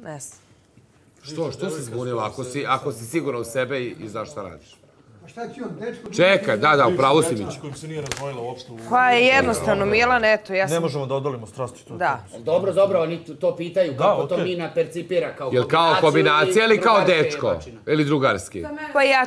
Ne znam. Što si zbunila ako si sigurna u sebe i znaš šta radiš? Šta će on, dečko? Čekaj, da, upravo si Mić. Kojim se nije razvojila uopšte. Pa jednostavno, Milan, eto, ja sam... Ne možemo da odolimo strasti. Da. Dobro, oni to pitaju kako to Mina percipira kao Jel kao kombinacija ili kao dečko? Ili drugarski? Pa ja...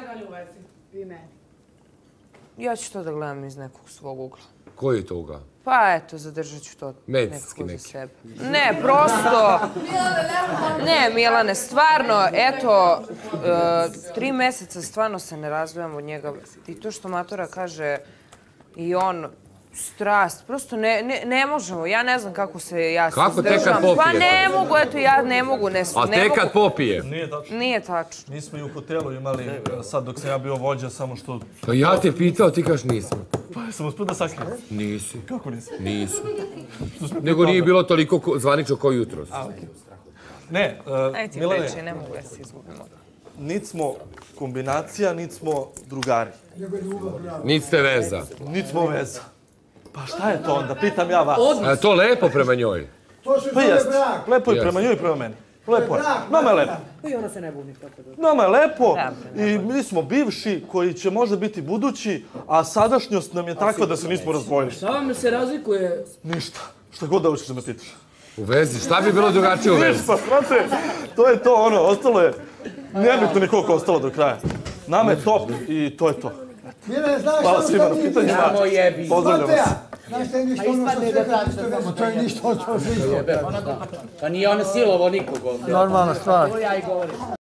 Ja ću to da gledam iz nekog svog ugla. Koji je to ugao? Pa eto, zadržat ću to medicinski nekako za neki. sebe. Ne, prosto... Ne, Milane, stvarno, eto, 3 meseca stvarno se ne razdvajam od njega. I to što Matora kaže, i on, strast, prosto ne možemo. Ja ne znam kako se ja se Kako tek kad izdržam. Pa popije? ne mogu, eto, ja ne mogu. A tek kad popije? Nije tačno. Nije tačno. Mi smo i u hotelu imali, sad dok sam ja bio vođa, samo što... Pa ja te pitao, ti kaš nisam. Pa sam uspio da sakrijem. Nisi. Kako nisi? Nisam. Nego nije bilo toliko zvanično kao jutros. Ne, Ajde ti Milane, priči, ne mogu da se izgubimo. nit smo kombinacija, nit smo drugari. Nit ste veza. Nit smo veza. Pa šta je to onda? Pitam ja vas. A je to lepo prema njoj? To se Pa zove jest. brak. Lepo je prema njoj i prema meni. Lepo je. Nama je lepo. I ona se ne buni tako da. Nama je lepo i mi smo bivši koji će možda biti budući, a sadašnjost nam je takva da se nismo razdvojili. Šta vam se razlikuje? Ništa. Šta god da hoćeš da me pitaš. U vezi? Šta bi bilo drugačije u vezi? Ništa, brate. To je to ono. Ostalo je... Nebitno ni koliko ostalo do kraja. Nama je top i to je to. Milane, znaš Hvala što svima na nije pitanjima. Samo jebi. Pozdravljam vas. Znaš šta je ništa ono što sve kad isto imamo, to je ništa od što živo. Pa nije ona silovo nikog ovdje. Normalna stvar. Ja i govorim.